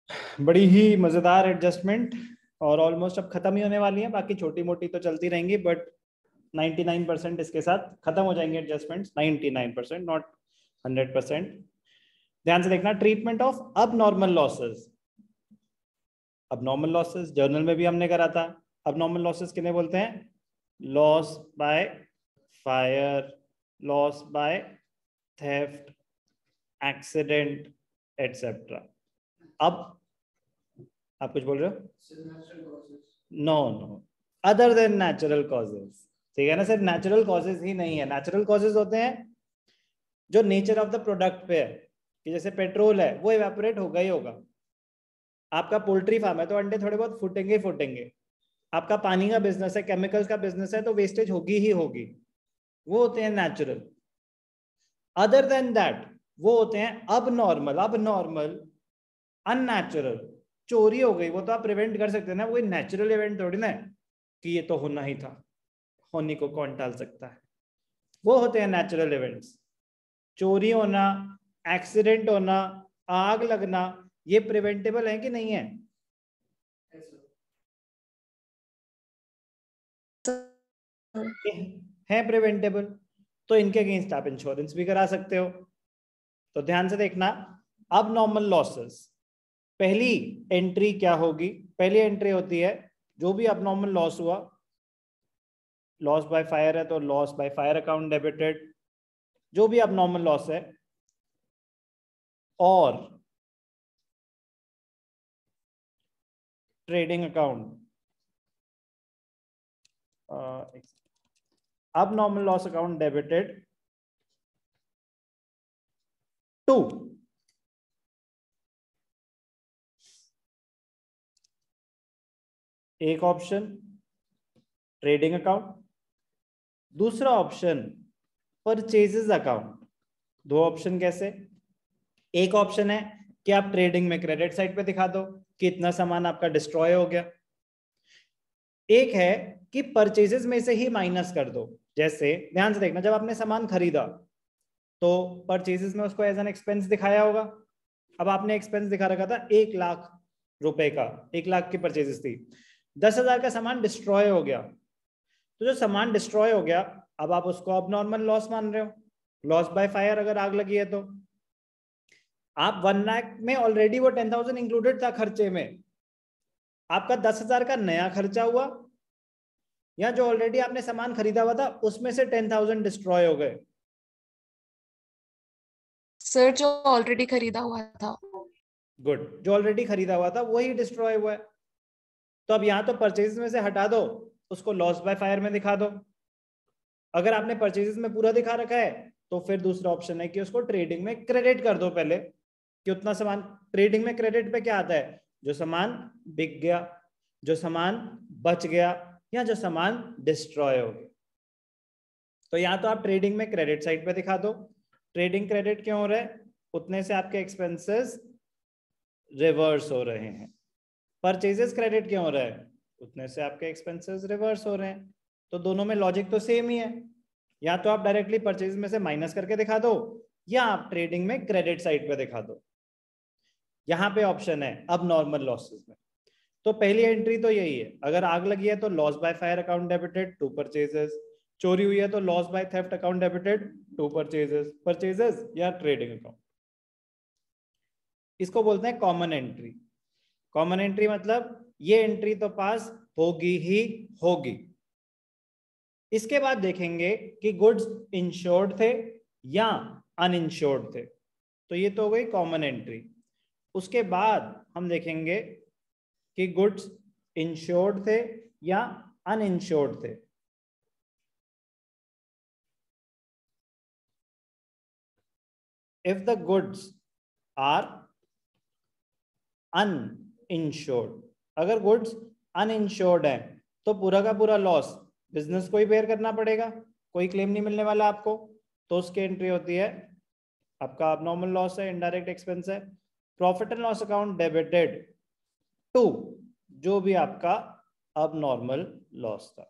बड़ी ही मजेदार एडजस्टमेंट और ऑलमोस्ट अब खत्म ही होने वाली है। बाकी छोटी मोटी तो चलती रहेंगी, बट 99% इसके साथ खत्म हो जाएंगे एडजस्टमेंट्स। 99%, नॉट 100%। ध्यान से देखना, treatment of abnormal losses. Abnormal losses journal में भी हमने करा था। अब नॉर्मल लॉसेस किन्हें बोलते हैं? Loss by fire, loss by theft, accident, etcetera. अब आप कुछ बोल रहे हो? No no, other than natural causes. ठीक है ना, सिर्फ नेचुरल कॉजेज ही नहीं है। नेचुरल कॉजेज होते हैं जो नेचर ऑफ द प्रोडक्ट पे है, कि जैसे पेट्रोल है वो इवेपोरेट होगा ही होगा। आपका पोल्ट्री फार्म है तो अंडे थोड़े बहुत फूटेंगे ही फूटेंगे। आपका पानी का बिजनेस है, केमिकल्स का बिजनेस है, तो वेस्टेज होगी ही होगी। वो होते हैं नेचुरल। अदर देन दैट वो होते हैं अब नॉर्मल। अब नॉर्मल अननेचुरल, चोरी हो गई, वो तो आप प्रिवेंट कर सकते हैं ना, वो नेचुरल इवेंट थोड़ी ना है कि ये तो होना ही था, होने को कौन टाल सकता है। वो होते हैं नेचुरल इवेंट्स। चोरी होना, एक्सीडेंट होना, आग लगना, ये प्रिवेंटेबल है कि नहीं है? है प्रिवेंटेबल, तो इनके अगेंस्ट आप इंश्योरेंस भी करा सकते हो। तो ध्यान से देखना, अब नॉर्मल लॉसेस पहली एंट्री क्या होगी? पहली एंट्री होती है जो भी अब नॉर्मल लॉस हुआ, लॉस बाय फायर है तो loss by fire account debited, जो भी अब नॉर्मल लॉस है। और trading account, abnormal loss account debited to एक ऑप्शन ट्रेडिंग अकाउंट, दूसरा ऑप्शन परचेजेस अकाउंट। दो ऑप्शन कैसे? एक ऑप्शन है कि आप ट्रेडिंग में क्रेडिट साइड पे दिखा दो कि इतना सामान आपका डिस्ट्रॉय हो गया। एक है कि परचेजेस में से ही माइनस कर दो। जैसे ध्यान से देखना, जब आपने सामान खरीदा तो परचेजेस में उसको एज एन एक्सपेंस दिखाया होगा। अब आपने एक्सपेंस दिखा रखा था 1 लाख रुपए का, 1 लाख की परचेजेस थी, 10,000 का सामान डिस्ट्रॉय हो गया। तो जो सामान डिस्ट्रॉय हो गया, अब आप उसको अब नॉर्मल लॉस मान रहे हो, लॉस बाय फायर अगर आग लगी है तो। आप 1 लाख में ऑलरेडी वो 10,000 इंक्लूडेड था खर्चे में, आपका 10,000 का नया खर्चा हुआ, या जो ऑलरेडी आपने सामान खरीदा हुआ था उसमें से 10,000 डिस्ट्रॉय हो गए? सर जो ऑलरेडी खरीदा हुआ था। गुड, जो ऑलरेडी खरीदा हुआ था वही डिस्ट्रॉय हुआ है। तो अब यहां तो परचेज में से हटा दो, उसको लॉस बाय फायर में दिखा दो। अगर आपने परचेजेस में पूरा दिखा रखा है तो फिर दूसरा ऑप्शन है कि उसको ट्रेडिंग में क्रेडिट कर दो पहले, कि उतना सामान। ट्रेडिंग में क्रेडिट पे क्या आता है? जो सामान बिक गया, जो सामान बच गया, या जो सामान डिस्ट्रॉय हो गया। तो या तो आप ट्रेडिंग में क्रेडिट साइड पे दिखा दो। ट्रेडिंग क्रेडिट क्यों हो रहा है? उतने से आपके एक्सपेंसेस रिवर्स हो रहे हैं। परचेजेस क्रेडिट क्यों हो रहा है? उतने से आपके एक्सपेंसेस रिवर्स हो रहे हैं। तो दोनों में लॉजिक तो सेम ही है। या तो आप डायरेक्टली परचेज में से माइनस करके दिखा दो, या आप ट्रेडिंग में क्रेडिट साइड पे दिखा दो। यहां पे ऑप्शन है अब नॉर्मल लॉसेस में। तो पहली एंट्री तो यही है, अगर आग लगी है तो loss by fire account debited to purchases, चोरी हुई है तो loss by theft account debited to purchases, purchases या ट्रेडिंग अकाउंट। इसको बोलते हैं कॉमन एंट्री। कॉमन एंट्री मतलब ये एंट्री तो पास होगी ही होगी। इसके बाद देखेंगे कि गुड्स इंश्योर्ड थे या अनइंश्योर्ड थे, तो ये तो हो गई कॉमन एंट्री। उसके बाद हम देखेंगे कि गुड्स इंश्योर्ड थे या अनइंश्योर्ड थे। If the goods are uninsured, अगर गुड्स अनइंश्योर्ड है तो पूरा का पूरा लॉस बिजनेस को ही बेयर करना पड़ेगा, कोई क्लेम नहीं मिलने वाला आपको। तो उसकी एंट्री होती है, आपका अब नॉर्मल लॉस है, इनडायरेक्ट एक्सपेंस है, profit and loss account debited to जो भी आपका अब नॉर्मल लॉस था।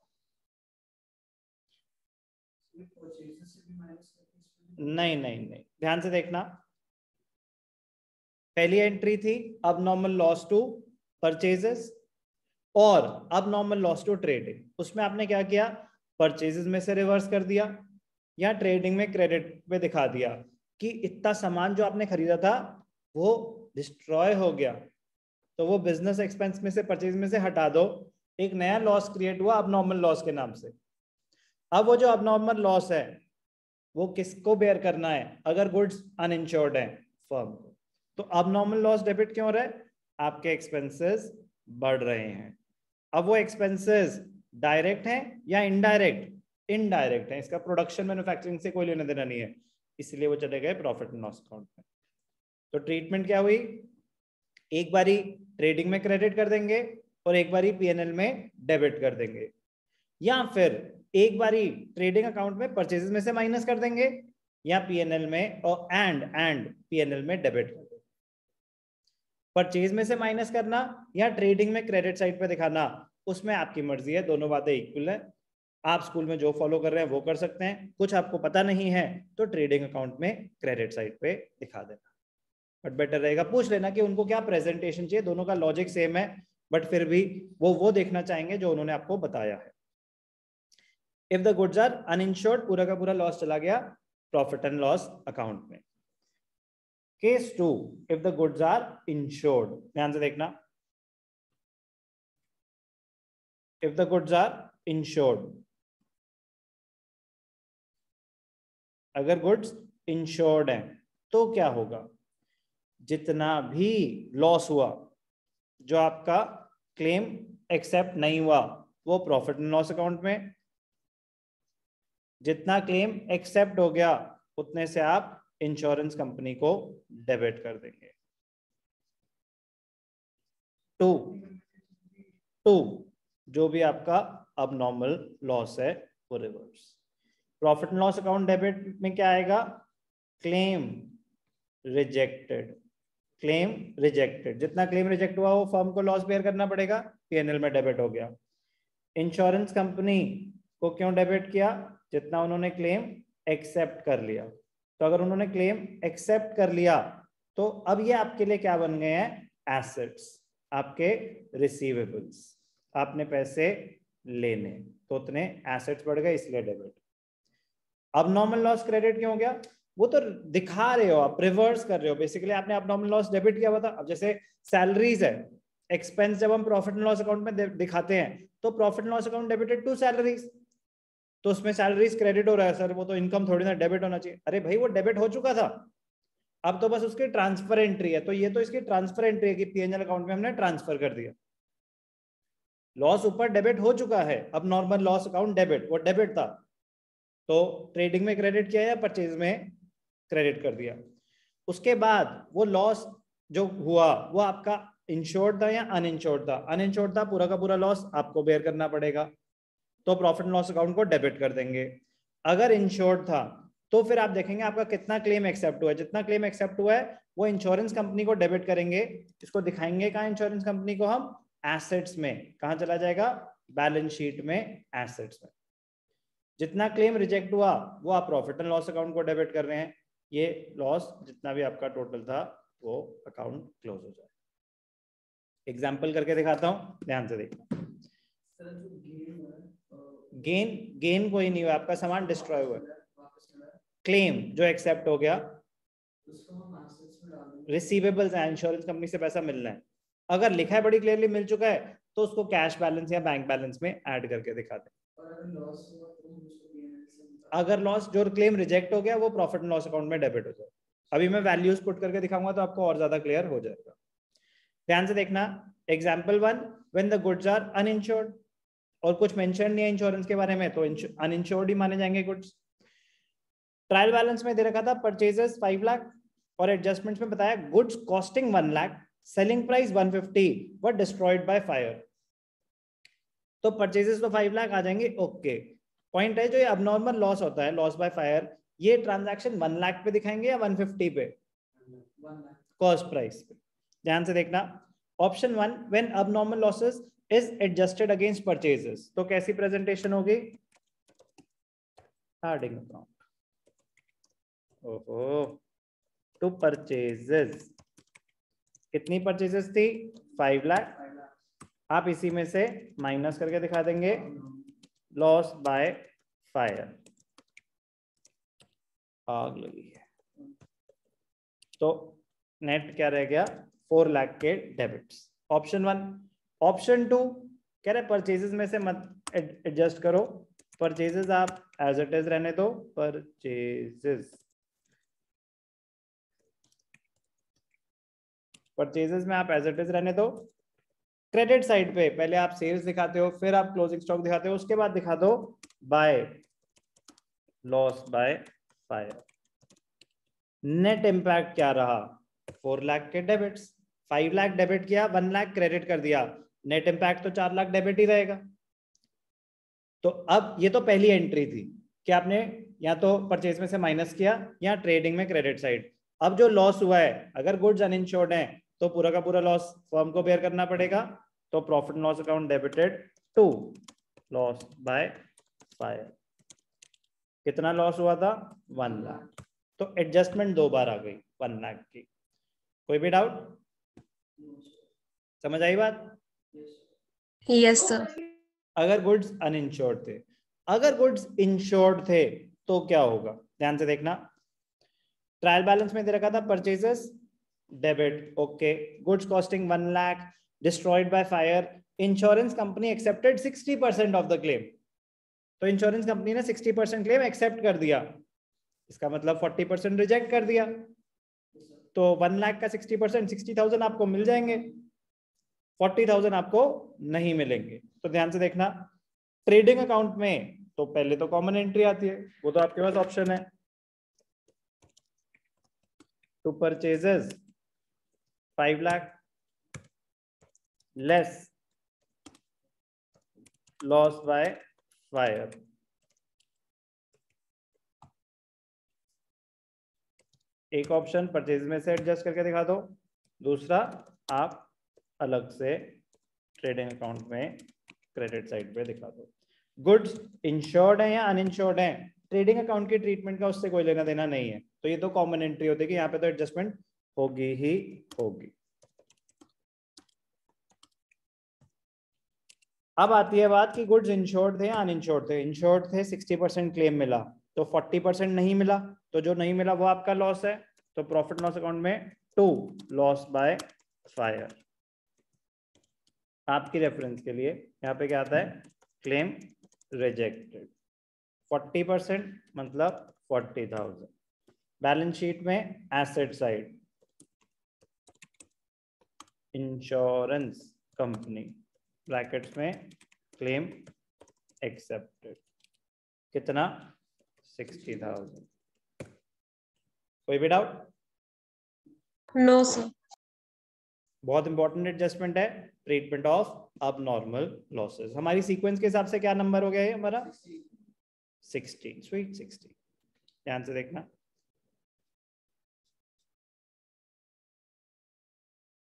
नहीं नहीं नहीं, ध्यान से देखना, पहली एंट्री थी abnormal लॉस टू परचेजेस और abnormal लॉस टू ट्रेडिंग। उसमें आपने क्या किया, परचेजेस में से रिवर्स कर दिया या ट्रेडिंग में क्रेडिट पे दिखा दिया कि इतना सामान जो आपने खरीदा था वो डिस्ट्रॉय हो गया, तो वो बिजनेस एक्सपेंस में से, परचेज में से हटा दो, एक नया लॉस क्रिएट हुआ abnormal लॉस के नाम से। अब वो जो abnormal लॉस है वो किसको बेयर करना है, अगर गुड्स अनइंश्योर्ड है फर्म को। तो abnormal लॉस डेबिट क्यों हो रहा है, आपके एक्सपेंसेस बढ़ रहे हैं। अब वो एक्सपेंसेस डायरेक्ट हैं या इनडायरेक्ट, इनडायरेक्ट है, इसका प्रोडक्शन मैन्युफैक्चरिंग से कोई लेना देना नहीं है, इसलिए वो चले गए प्रॉफिट एंड लॉस अकाउंट में। तो ट्रीटमेंट क्या हुई, एक बारी ट्रेडिंग में क्रेडिट कर देंगे और एक बारी पीएनएल में डेबिट कर देंगे, या फिर एक बारी ट्रेडिंग अकाउंट में परचेजेस में से माइनस कर देंगे या पीएनएल में और एंड पीएनएल में डेबिट कर देंगे। परचेज में से माइनस करना या ट्रेडिंग में क्रेडिट साइड पे दिखाना, उसमें आपकी मर्जी है, दोनों बातें इक्वल है। आप स्कूल में जो फॉलो कर रहे हैं वो कर सकते हैं, कुछ आपको पता नहीं है तो ट्रेडिंग अकाउंट में क्रेडिट साइड पे दिखा देना, बट बेटर रहेगा पूछ लेना कि उनको क्या प्रेजेंटेशन चाहिए। दोनों का लॉजिक सेम है, बट फिर भी वो देखना चाहेंगे जो उन्होंने आपको बताया है। If the goods are uninsured, पूरा का पूरा लॉस चला गया प्रॉफिट एंड लॉस अकाउंट में। Case 2, if the goods are insured, ध्यान से देखना, if the goods are insured, अगर गुड्स इंश्योर्ड हैं तो क्या होगा, जितना भी लॉस हुआ, जो आपका क्लेम एक्सेप्ट नहीं हुआ वो प्रॉफिट एंड लॉस अकाउंट में, जितना क्लेम एक्सेप्ट हो गया उतने से आप इंश्योरेंस कंपनी को डेबिट कर देंगे। टू जो भी आपका अबनॉर्मल लॉस है वो reverse. Profit and loss account debit में क्या आएगा, क्लेम रिजेक्टेड, क्लेम रिजेक्टेड, जितना क्लेम रिजेक्ट हुआ वो फर्म को लॉस बेयर करना पड़ेगा, पीएनएल में डेबिट हो गया। इंश्योरेंस कंपनी को क्यों डेबिट किया, जितना उन्होंने क्लेम एक्सेप्ट कर लिया। तो अगर उन्होंने क्लेम एक्सेप्ट कर लिया तो अब ये आपके लिए क्या बन गए हैं, एसेट्स, आपके रिसीवेबल्स, आपने पैसे लेने तो उतने एसेट्स बढ़ गए, इसलिए डेबिट। अब नॉर्मल लॉस क्रेडिट क्यों हो गया, वो तो दिखा रहे हो आप, रिवर्स कर रहे हो, बेसिकली आपने abnormal लॉस डेबिट किया हुआ था। अब जैसे सैलरीज है, एक्सपेंस जब हम प्रॉफिट एंड लॉस अकाउंट में दिखाते हैं तो profit and loss account debited to salaries, तो उसमें सैलरीज क्रेडिट हो रहा है, सर वो तो इनकम थोड़ी ना, डेबिट होना चाहिए। अरे भाई वो डेबिट हो चुका था, अब तो बस उसकी ट्रांसफर एंट्री है, तो ये तो इसकी ट्रांसफर एंट्री है कि पीएनएल अकाउंट में हमने ट्रांसफर कर दिया। लॉस ऊपर डेबिट हो चुका है, abnormal loss account debit, वो डेबिट था तो ट्रेडिंग में क्रेडिट किया या परचेज में क्रेडिट कर दिया। उसके बाद वो लॉस जो हुआ वो आपका इंश्योर्ड था या अनइंश्योर्ड था, अनइंश्योर्ड था, पूरा का पूरा लॉस आपको बेयर करना पड़ेगा, तो प्रॉफिट एंड लॉस अकाउंट को डेबिट कर देंगे। अगर इंश्योर्ड था तो फिर आप देखेंगे आपका कितना क्लेम एक्सेप्ट हुआ है, जितना क्लेम एक्सेप्ट हुआ है वो इंश्योरेंस कंपनी को डेबिट करेंगे। इसको दिखाएंगे कहाँ इंश्योरेंस कंपनी को, हम एसेट्स में, कहाँ चला जाएगा, बैलेंस शीट में, एसेट्स में। जितना क्लेम रिजेक्ट हुआ वो आप प्रॉफिट एंड लॉस अकाउंट को डेबिट कर रहे हैं, ये लॉस जितना भी आपका टोटल था वो अकाउंट क्लोज हो जाए। एग्जाम्पल करके दिखाता हूं, ध्यान से देखना। गेन कोई नहीं हुआ, आपका सामान डिस्ट्रॉय हुआ, क्लेम जो एक्सेप्ट हो गया, रिसीवेबल्स है, इंश्योरेंस कंपनी से पैसा मिलना है, अगर लिखा है बड़ी क्लियरली मिल चुका है तो उसको कैश बैलेंस या बैंक बैलेंस में ऐड करके दिखा दें। अगर लॉस जो क्लेम रिजेक्ट हो गया वो प्रॉफिट एंड लॉस अकाउंट में डेबिट हो जाए। अभी मैं वैल्यूज पुट करके दिखाऊंगा तो आपको और ज्यादा क्लियर हो जाएगा। ध्यान से देखना, example 1, when the goods are uninsured, और कुछ मेंशन नहीं है इंश्योरेंस के बारे में तो अनइंश्योर्ड ही माने जाएंगे गुड्स। ट्रायल बैलेंस में दे रखा था परचेजेस 5 लाख और एडजस्टमेंट्स में बताया goods costing 1 lakh, selling price 150 were destroyed by fire. तो परचेजेस तो 5 लाख आ जाएंगे, ओके। पॉइंट है जो ये अबनॉर्मल लॉस होता है, लॉस बाय फायर, ये ट्रांजैक्शन 1 लाख पे दिखाएंगे या 150 पे, कॉस्ट प्राइस पे। ध्यान से देखना, option 1, when abnormal losses is adjusted against purchases, तो कैसी प्रेजेंटेशन होगी, एडिंग अकाउंट, ओहो, टू परचेजेस, कितनी परचेजेस थी? 5 लाख। आप इसी में से माइनस करके दिखा देंगे लॉस बाय फायर। आग लगी है तो नेट क्या रह गया? 4 लाख के डेबिट्स। ऑप्शन 1। ऑप्शन 2 कह रहे परचेजेस में से मत एडजस्ट करो, परचेजेस आप एज इट इज रहने दो। परचेजेस में आप एज इट इज रहने दो। क्रेडिट साइड पे पहले आप सेल्स दिखाते हो, फिर आप क्लोजिंग स्टॉक दिखाते हो, उसके बाद दिखा दो by loss by fire. Net impact क्या रहा? 4 लाख के डेबिट्स। 5 लाख डेबिट किया, 1 लाख क्रेडिट कर दिया, नेट इंपैक्ट तो 4 लाख डेबिट ही रहेगा। तो अब ये तो पहली एंट्री थी कि आपने या तो परचेज में से माइनस किया या ट्रेडिंग में क्रेडिट साइड। अब जो लॉस हुआ है, अगर गुड्स अनइंश्योर्ड है तो पूरा का पूरा लॉस फर्म को बेयर करना पड़ेगा। तो profit loss account debited to loss by fire. कितना लॉस हुआ था? 1 लाख। तो एडजस्टमेंट 2 बार आ गई 1 लाख की। कोई भी डाउट? समझ आई बात? Yes sir. अगर गुड्स अनइंश्योर्ड थे, अगर गुड्स इंश्योर्ड थे तो क्या होगा? ध्यान से देखना। ट्रायल बैलेंस में दे रखा था purchases debit, okay. Goods costing 1 lakh destroyed by fire, insurance company accepted 60% of the claim. तो इंश्योरेंस कंपनी ने 60% क्लेम एक्सेप्ट कर दिया, इसका मतलब 40% रिजेक्ट कर दिया। तो 1 लाख का 60%, 60,000 आपको मिल जाएंगे, 40,000 आपको नहीं मिलेंगे। तो ध्यान से देखना, ट्रेडिंग अकाउंट में तो पहले तो कॉमन एंट्री आती है, वो तो आपके पास ऑप्शन है, to purchases 5 lakh less loss by fire. एक ऑप्शन परचेज में से एडजस्ट करके दिखा दो, दूसरा आप अलग से ट्रेडिंग अकाउंट में क्रेडिट साइड पे दिखा दो। गुड्स इंश्योर्ड है या अनइंश्योर्ड है, ट्रेडिंग अकाउंट की ट्रीटमेंट का उससे कोई लेना देना नहीं है। तो ये तो कॉमन एंट्री होती है कि यहाँ पे तो एडजस्टमेंट होगी ही होगी। अब आती है बात कि गुड्स इंश्योर्ड थे या अनइंश्योर्ड थे। इंश्योर्ड थे, 60% क्लेम मिला, तो 40% नहीं मिला, तो जो नहीं मिला वो आपका लॉस है। तो प्रॉफिट लॉस अकाउंट में टू लॉस बाय फायर। आपकी रेफरेंस के लिए यहाँ पे क्या आता है? Claim rejected. 40% मतलब 40,000। बैलेंस शीट में asset side insurance company brackets में क्लेम एक्सेप्टेड, कितना? 60,000। कोई भी डाउट? No sir. बहुत इंपॉर्टेंट एडजस्टमेंट है, treatment of abnormal losses. हमारी सीक्वेंस के हिसाब से क्या नंबर हो गया है हमारा? 16, स्वीट 16। ध्यान से देखना।